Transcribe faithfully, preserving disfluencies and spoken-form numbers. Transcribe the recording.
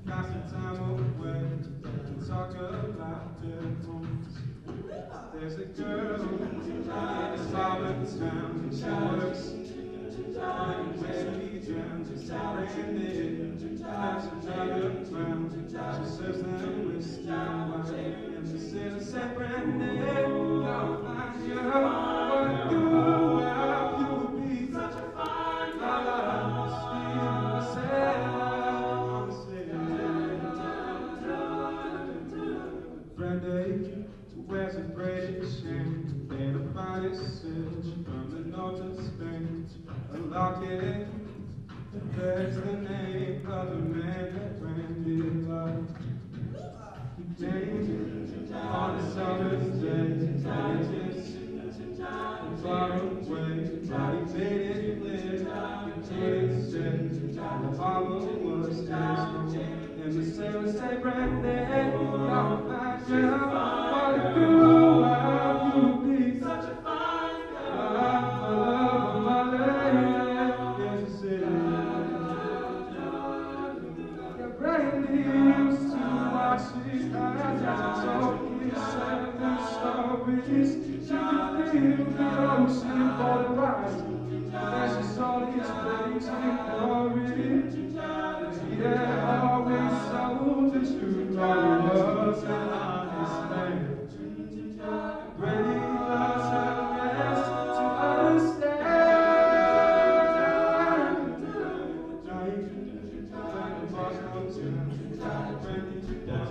pass the time away and talk about difference. There's a girl in a small town, she works like whiskey drowns, she's branded, that's another clown. She serves them whiskey and wine, and she says, say Brandon, I'll find you, what do I, you will be such a fine guy. Brandon wears a braided chain made of finest silk from the north of Spain. A locket that bears the name of the man that Brandon loved. He came on a summer's day, just far away, but he made it clear he couldn't stay. The harbor was his home, and the sailors say, Brandon, I'll find you, what do I, you'll be such a fine guy. I love my lady, yes, he said. Yeah, Brandon used to watch his eyes as he told his seven stories. She could feel the ocean for the rise, as she saw his face in glory. He had always sold the truth, all he was an honest man. Ready loves her best to understand. Giant, giant,